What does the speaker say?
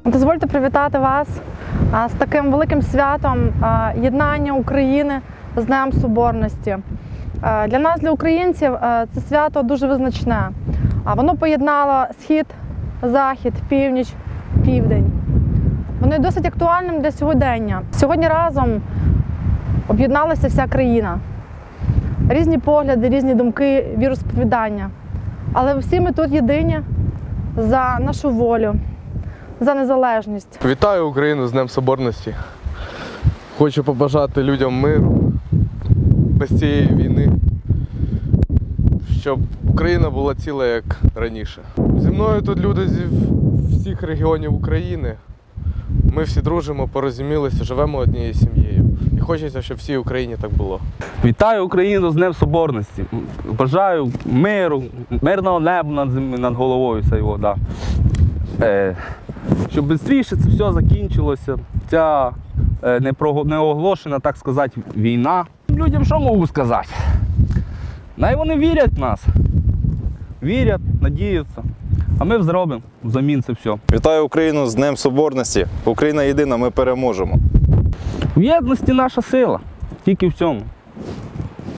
Дозвольте привітати вас з таким великим святом єднання України з Днем Соборності. Для нас, для українців, це свято дуже визначне. Воно поєднало схід, захід, північ, південь. Воно є досить актуальним для сьогодення. Сьогодні разом об'єдналася вся країна. Різні погляди, різні думки, віросповідання. Але всі ми тут єдині за нашу волю, за незалежність. Вітаю Україну з Днем Соборності. Хочу побажати людям миру без цієї війни, щоб Україна була ціла, як раніше. Зі мною тут люди зі всіх регіонів України. Ми всі дружимо, порозумілися, живемо однією сім'єю. І хочеться, щоб всій Україні так було. Вітаю Україну з Днем Соборності. Бажаю миру, мирного неба над головою. Щоб швидше це все закінчилося. Ця неоголошена, так сказати, війна. Людям що можу сказати? Най вони вірять в нас. Вірять, надіються. А ми зробимо взамін це все. Вітаю Україну з Днем Соборності. Україна єдина, ми переможемо. В єдності наша сила. Тільки в цьому.